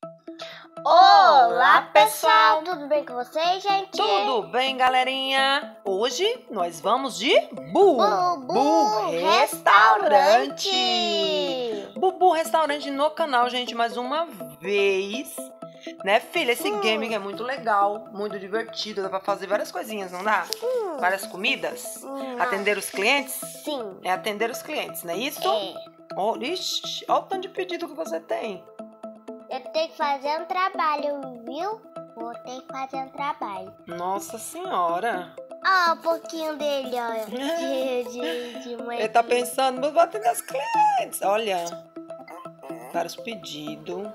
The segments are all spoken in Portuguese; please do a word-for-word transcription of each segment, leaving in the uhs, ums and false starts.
Olá, pessoal! Tudo bem com vocês, gente? Tudo bem, galerinha? Hoje nós vamos de Bubu, Bubu Restaurante. Restaurante. Bubu Restaurante no canal, gente, mais uma vez. Né, filha? Esse Hum. game é muito legal, muito divertido. Dá pra fazer várias coisinhas, não dá? Hum. Várias comidas. Hum, Atender os clientes? Sim. É atender os clientes, não é isso? É. Oh, ixi, olha o tanto de pedido que você tem. Eu tenho que fazer um trabalho, viu? Vou ter que fazer um trabalho. Nossa senhora. Ó, um pouquinho dele, ó. De, de, de Ele tá pensando, mas vou atender os clientes. Olha, vários pedidos.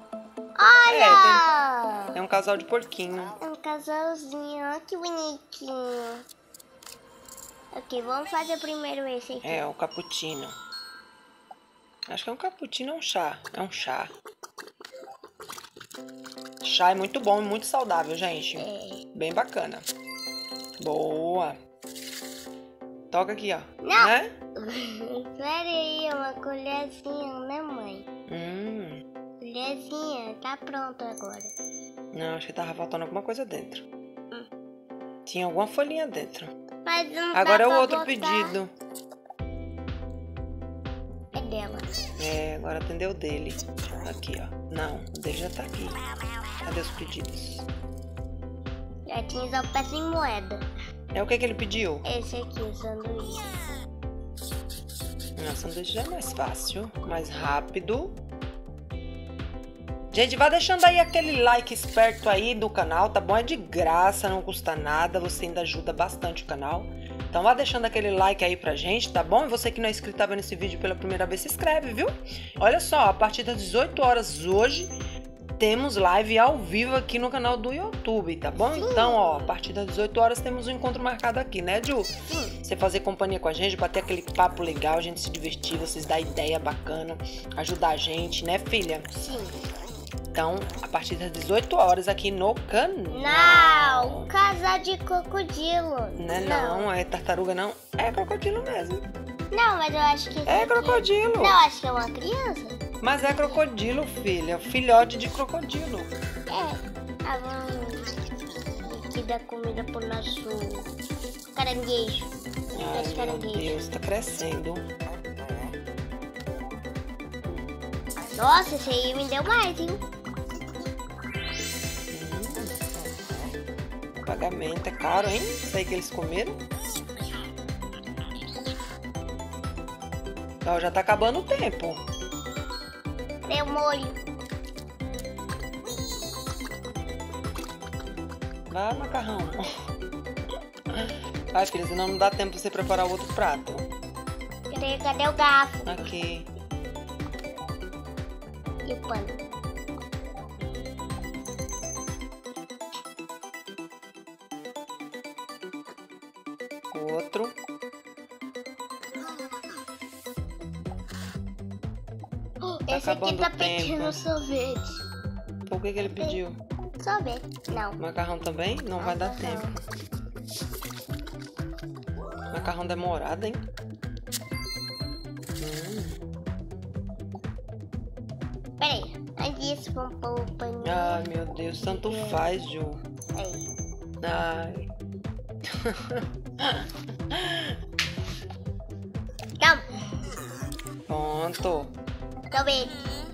Olha! É um casal de porquinho. É um casalzinho, ó, que bonitinho. Ok, vamos fazer primeiro esse aqui. É, o cappuccino. Acho que é um cappuccino ou um chá? É um chá. Chá é muito bom e muito saudável, gente. É. Bem bacana. Boa. Toca aqui, ó. Não. Né? Espera aí, uma colherzinha, né, mãe? Hum. Colherzinha, tá pronto agora. Não, acho que tava faltando alguma coisa dentro. Tinha alguma folhinha dentro. Mas não Agora é dá o pra outro botar. pedido. É dela. É, agora atendeu o dele. Aqui, ó. Não, o dele já tá aqui. Cadê os pedidos? Já tinha só peça em moeda. É o que que ele pediu? Esse aqui, o sanduíche. Não, sanduíche já é mais fácil, mais rápido. Gente, vá deixando aí aquele like esperto aí do canal, tá bom? É de graça, não custa nada, você ainda ajuda bastante o canal. Então vá deixando aquele like aí pra gente, tá bom? E você que não é inscrito, tá vendo esse vídeo pela primeira vez, se inscreve, viu? Olha só, a partir das dezoito horas hoje, temos live ao vivo aqui no canal do YouTube, tá bom? Sim. Então, ó, a partir das dezoito horas temos um encontro marcado aqui, né, Ju? Sim. Você fazer companhia com a gente, bater aquele papo legal, a gente se divertir, vocês dar ideia bacana, ajudar a gente, né, filha? Sim. Então, a partir das dezoito horas aqui no canal. Não, casal de crocodilo. Não é não, é tartaruga não. É crocodilo mesmo. Não, mas eu acho que... esse É aqui- crocodilo. Não, acho que é uma criança. Mas é crocodilo, filha. Filhote de crocodilo. É. Ah, vamos aqui dar comida pro nosso caranguejo. Ai, Nosso meu caranguejo. Deus, tá crescendo. Nossa, esse aí me deu mais, hein? Hum. Pagamento é caro, hein? Isso aí que eles comeram. Ó, já tá acabando o tempo. Tem o molho. Vai, macarrão. Vai, filha, senão não dá tempo pra você preparar o outro prato. Cadê, cadê o garfo Aqui. e o pano? O outro. Esse aqui acabando tá o pedindo tempo. sorvete. Por que que ele pediu? Sorvete. Não. Macarrão também? Não vai dar Macarrão. tempo. Macarrão demorado, hein? Hum. Peraí. Antes disso, vamos pôr o paninho. Ai, meu Deus, tanto faz, Ju. Aí. Ai. Calma. Pronto. Sorvete.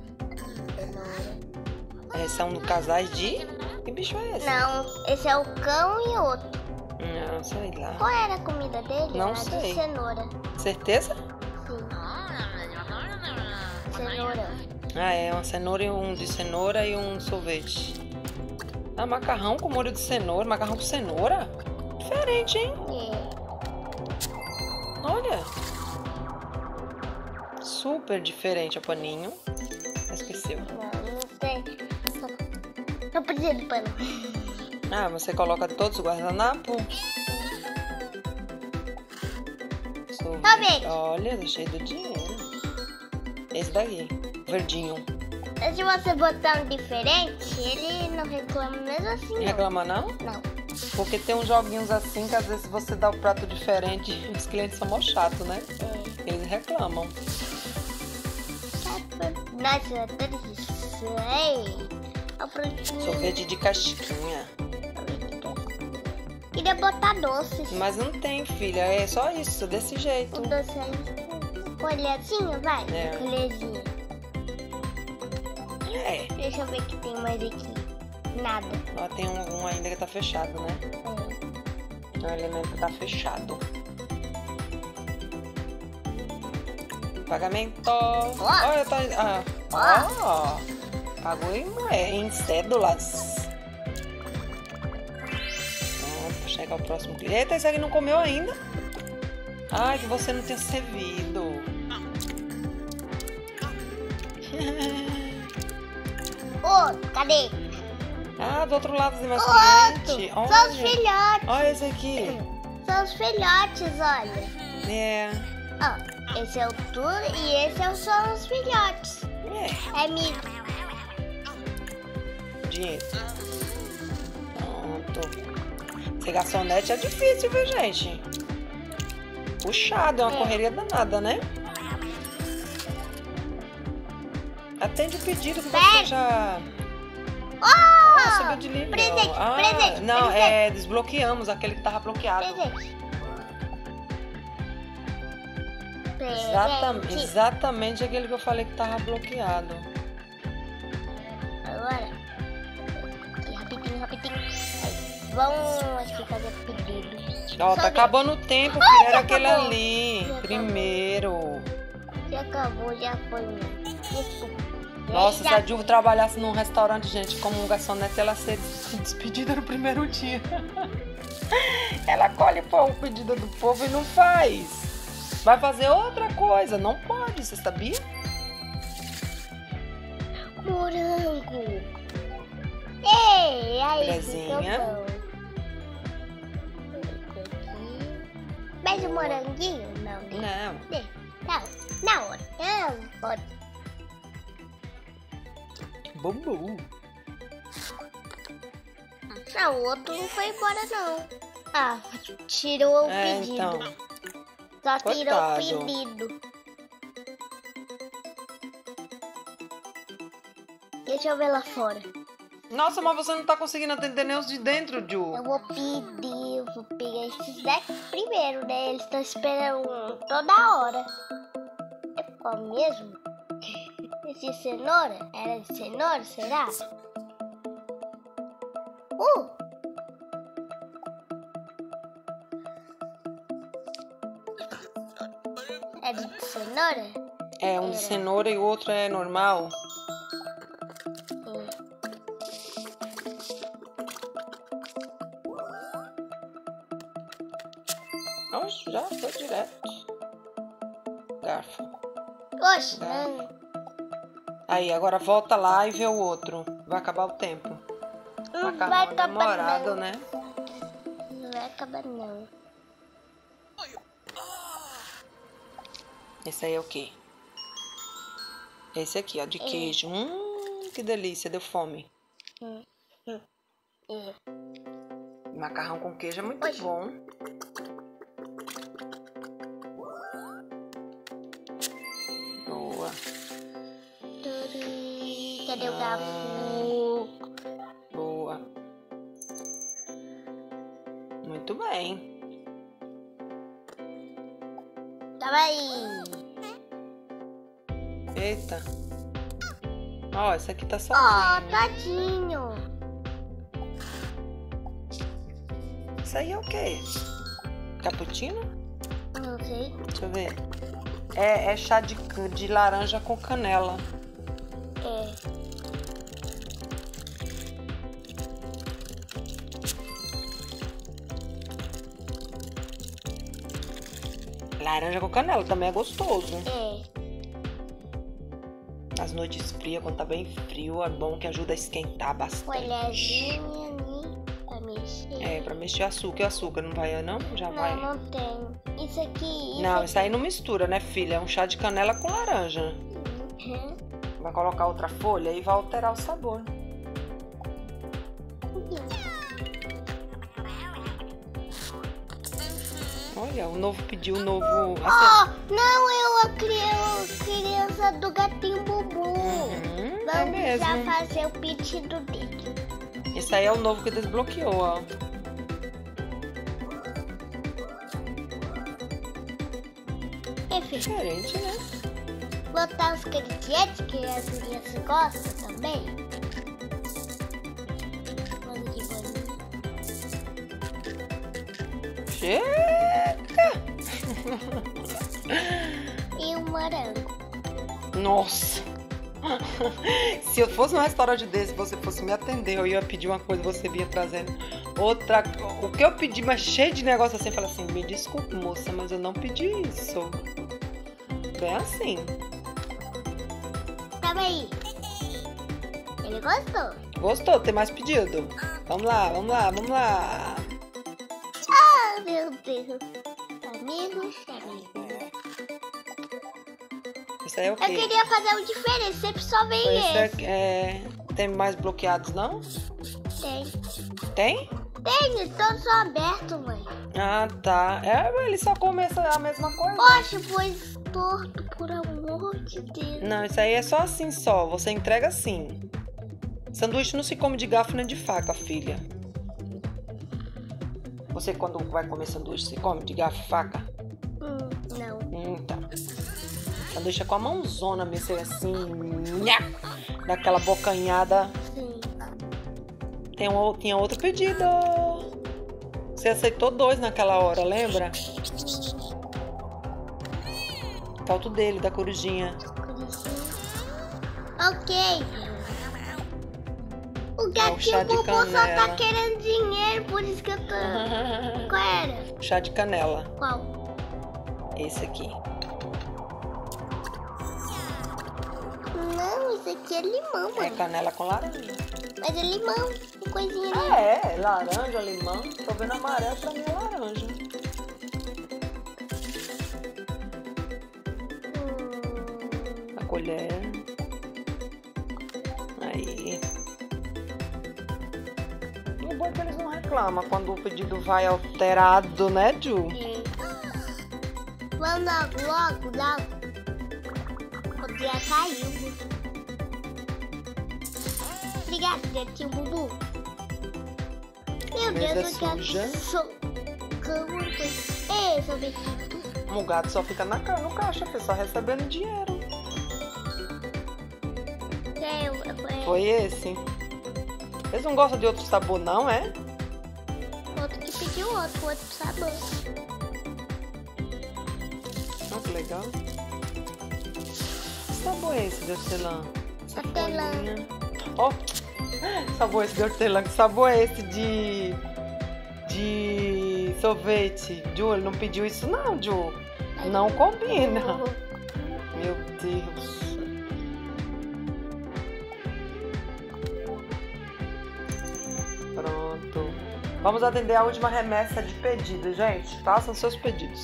Esses são casais de... Que bicho é esse? Não, esse é o cão e outro. Não, sei lá. Qual era a comida dele? Não era sei. de cenoura. Certeza? Sim. Cenoura. Ah, é. Uma cenoura e um de cenoura e um sorvete. Ah, macarrão com molho de cenoura. Macarrão com cenoura? Diferente, hein? É. Olha. Super diferente o paninho. Esqueceu. Não, não tem. Não precisa de pano. Ah, você coloca todos os guardanapos. Sorvete. Olha, tá cheio de dinheiro. Esse daqui, verdinho. Se você botar um diferente, ele não reclama mesmo assim. Não. Reclama não? Não. Porque tem uns joguinhos assim que às vezes você dá o prato diferente, os clientes são mó chatos, né? É. Eles reclamam. Nossa, tudo isso aí. A frutinha. Sorvete de casquinha. Queria botar doces. Mas não tem, filha. É só isso, desse jeito. Um doce aí. Colherzinha, vai. É. Colherzinha. É. Deixa eu ver o que tem mais aqui. Nada. Ó, tem um, um ainda que tá fechado, né? É. O elemento tá fechado. Pagamento. Olha, tá. Ah. Ó. Pagou em, é, em cédulas. Pronto, chegar o próximo cliente. Eita, esse aqui não comeu ainda. Ai, que você não tenha servido. Ô, cadê? Ah, do outro lado tem mais Outro. cliente. São os Olha. filhotes. Olha esse aqui. São os filhotes, olha. É. Ó, esse é o tudo e esse é o- são os filhotes. É. É mico. Dinheiro. Pronto. Ser garçonete é difícil, viu, gente? Puxado, é uma É. correria danada, né? Atende o pedido que você Pera. já... Oh! Ah, subiu de nível. Presente, ah, presente, Não, presente. é, desbloqueamos aquele que tava bloqueado. Presente. Exatamente, Presente. exatamente aquele que eu falei que tava bloqueado. Agora. Aqui, rapidinho, rapidinho. Aí, vamos aqui fazer pedido. Ó, Só tá ver. acabando o tempo, Ah, filho. Era já aquele acabou. ali. Já acabou. Primeiro. Já acabou, já foi mesmo. Desculpa. Nossa, Já- se a Dilva trabalhasse num restaurante, gente, como um garçonete, ela ser despedida no primeiro dia. Ela colhe pô, o pedido do povo e não faz. Vai fazer outra coisa. Não pode, você sabia? Morango. Ei, aí, Brezinha. ficou bom. Esse aqui. Mais um moranguinho? Não, né? Não. Não, na hora. Não, pode. Bambu. Ah, o outro não foi embora, não. Ah, tirou o É, pedido. então. Só tirou Coitado. o pedido. Deixa eu ver lá fora. Nossa, mas você não tá conseguindo atender nem os de dentro, Ju. Eu vou pedir, eu vou pegar esses daqui primeiro, né? Eles estão esperando toda hora. É qual mesmo? Esse cenoura? Era de cenoura, será? Uh! É de cenoura? É, um de Era. cenoura e o outro é normal. Sim. Oxe, já foi direto. Garfo. Oxe, Dá. não. Aí, agora volta lá e vê o outro. Vai acabar o tempo. Não vai Macarrão acabar, demorado, não. né? Não vai acabar, não. Esse aí é o quê? Esse aqui, ó, de queijo. Hum, que delícia, deu fome. Hum, hum. É. Macarrão com queijo é muito Oxe. bom. Boa, Turi. Cadê o Ah. garfo? boa. Muito bem. Tava aí. Eita. Ó, esse aqui tá Ó, sozinho. tadinho. Isso aí é o quê? Cappuccino? Não sei. Deixa eu ver. É, é chá de, de laranja com canela. É. Laranja com canela também é gostoso. É. Nas noites frias, quando tá bem frio, é bom que ajuda a esquentar bastante. Colherzinha ali pra mexer. É, pra mexer açúcar. E açúcar não vai, não? Já Não, vai. não tem. Isso aqui. Isso Não, aqui. isso aí não mistura, né, filha? É um chá de canela com laranja. Uhum. Vai colocar outra folha e vai alterar o sabor. Olha, o novo pediu o novo. Oh, não, eu a criança, criança do gatinho Bubu. Uhum. Vamos É já mesmo. fazer o pedido dele. Esse aí é o novo que desbloqueou, ó. Enfim, Diferente, né? botar os canjetes que as crianças gostam também. Olha que bonito. Chega! E um morango. Nossa! Se eu fosse num restaurante desse, você fosse me atender, eu ia pedir uma coisa, você vinha trazendo outra. O que eu pedi, mas cheio de negócio assim, eu falei assim, me desculpe, moça, mas eu não pedi isso. Bem assim. Calma aí. Ele gostou? Gostou? Tem mais pedido? Vamos lá, vamos lá, vamos lá. Ah, meu Deus. Amigos, amigos. Isso aí é o Eu quê? queria fazer um diferente, sempre só vem Esse esse. é, é, tem mais bloqueados, não? Tem. Tem? Tem, todos são abertos, mãe. Ah, tá. É, ele só começa a mesma coisa. Poxa, pois torto, por amor de Deus. Não, isso aí é só assim só. Você entrega assim. Sanduíche não se come de garfo nem de faca, filha. Você, quando vai comer sanduíche, se come de garfo e faca? Hum, não. Hum, tá. Sanduíche é com a mãozona mesmo, assim. Nha, daquela bocanhada. Sim. Tem um, tinha outro pedido. Você aceitou dois naquela hora, lembra? Falta o dele, da corujinha. Ok. O É o chá gatinho de Bubu só tá canela. querendo dinheiro, por isso que eu tô... Qual era? Chá de canela. Qual? Esse aqui. Não, isso aqui é limão, É mano. canela com laranja. Mas é limão, tem coisinha ali. Ah, é, laranja, limão. Tô vendo amarelo, pra mim é laranja. Hum, A colher. Aí. E o bom é que eles não reclamam quando o pedido vai alterado, né, Ju? é. Vamos logo, logo, logo. O dia caiu. Obrigado, gatinho Bubu. Meu Mesa Deus, eu quero suja. so... Como foi? Ei, sorvetito. O gato só fica na, ca- no caixa, filho, só recebendo dinheiro. É, eu, eu, Foi esse. Eles não gostam de outro sabor, não, é? outro que pediu outro, outro sabor. Olha que legal. Que sabor é esse de hortelã? Essa Hortelã. folhinha. Ó, sabor esse de hortelã. Que sabor é esse de... de sorvete? Ju, ele não pediu isso não, Ju. Não combina. Meu Deus. Pronto. Vamos atender a última remessa de pedido, gente. Façam seus pedidos.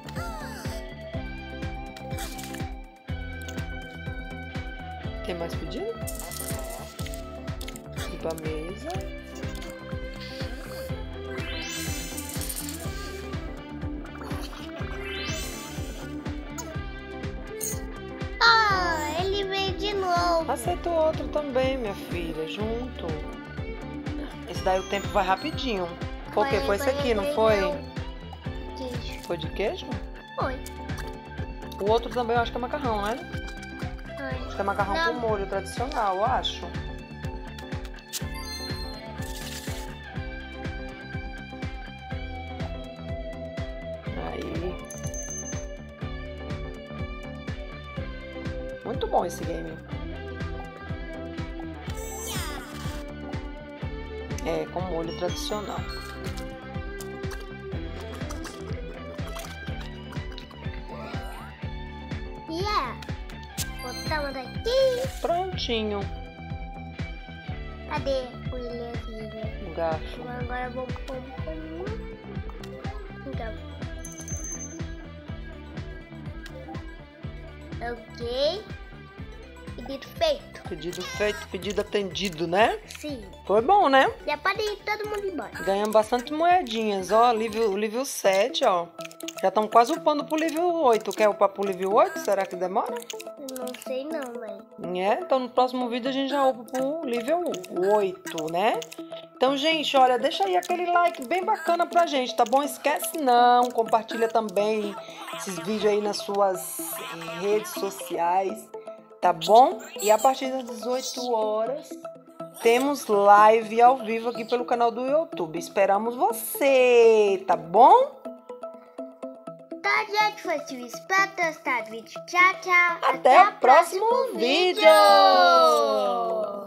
Tem mais pedido? E pra mesa. Ah, ele veio de novo. Aceita o outro também, minha filha, junto. Esse daí o tempo vai rapidinho. Por quê? Foi esse aqui, não foi? Queijo. Foi de queijo? Foi. O outro também eu acho que é macarrão, né? Foi. Acho que é macarrão Não. com molho tradicional, eu acho. Aí. Muito bom esse game. É, com molho tradicional. Yeah. Botamos aqui. Prontinho. Cadê o ilhazinho? Um garfo. Agora vou pôr um. Então. Ok. Pedido feito. Pedido feito, pedido atendido, né? Sim. Foi bom, né? Já pode ir todo mundo embora. Ganhamos bastante moedinhas, ó. Nível, nível sete, ó. Já estamos quase upando pro nível oito. Quer upar pro nível oito? Será que demora? Não sei não, mãe. É, então no próximo vídeo a gente já upa pro nível oito, né? Então, gente, olha, deixa aí aquele like bem bacana pra gente, tá bom? Esquece não, compartilha também esses vídeos aí nas suas redes sociais, tá bom? E a partir das dezoito horas, temos live ao vivo aqui pelo canal do YouTube. Esperamos você, tá bom? Tá, gente, foi isso. Espero ter gostado do vídeo. Tchau, tchau. Até, Até o próximo, próximo vídeo! vídeo.